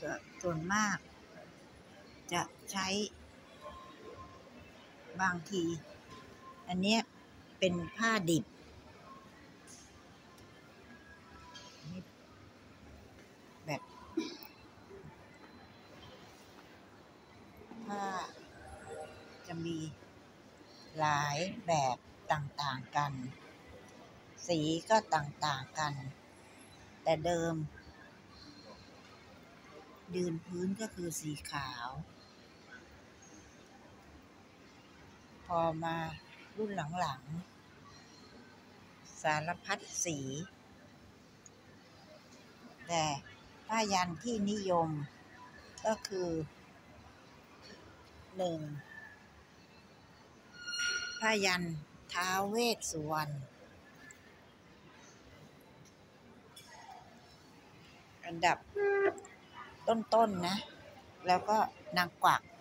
ส่วนมากจะใช้บางทีอันเนี้ยเป็นผ้าดิบแบบผ้าจะมีหลายแบบต่างๆกันสีก็ต่างๆกันแต่เดิมยืนพื้นก็คือสีขาวพอมารุ่นหลังๆสารพัดสีแต่ผ้ายันที่นิยมก็คือ1ผ้ายันท้าวเวสสุวรรณอันดับต้นๆนะแล้วก็นางกวัก